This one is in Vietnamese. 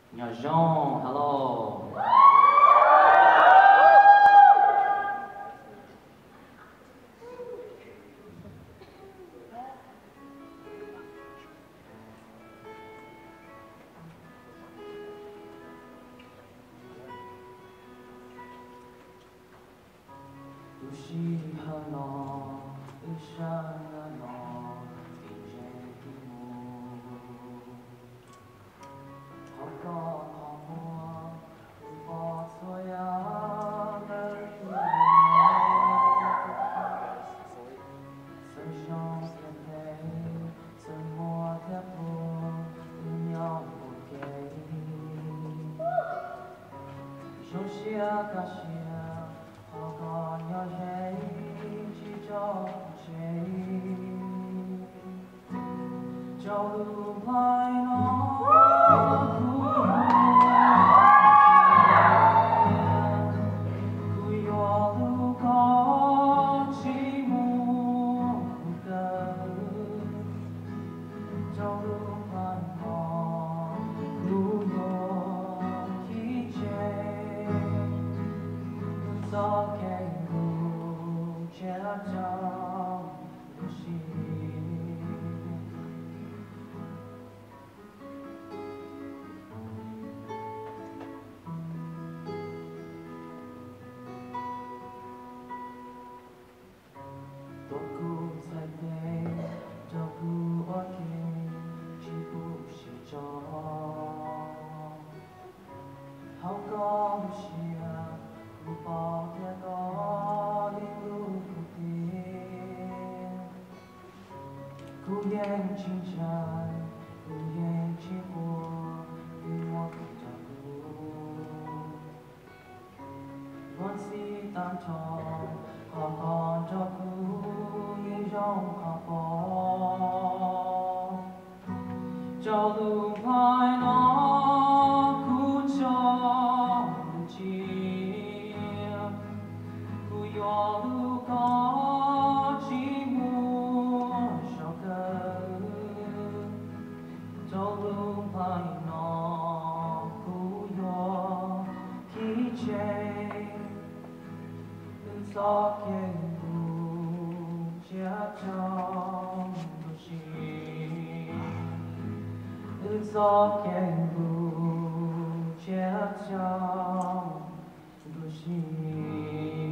Nhà Jean, hello. Ushi hano, ushana no, injetimu. Hoko homo, upo soya, Sân thiên thế, sân mùa thép vô, nhau một cây. Trong xia ca xia, họ có nhỏ dây, chỉ cho chế. Cho lưu lại nó, cùi yo lưu có chỉ một cờ. Trong lưu lại nó, lưu yo khi chế. Gió cây ngủ che trong xì. Toku sai te, toku oke, chibu shi cho. Hao có xia, u bỏ te có linh lu cụ tiên. Cụ yên chinh chai, cụ yên chi bùa, yên hoa cụ ta cụ. Vốn si tan tròn, họ còn cho cụ như trong họ bỏ. Cho lưu vai nó cụ cho chia. Cụ yo lưu có chỉ mua sao cơ. Cho lưu vai nó cụ yo khi chế. Gió kèn bù chia trong đôi xì. Gió kèn bù chia trong đôi xì.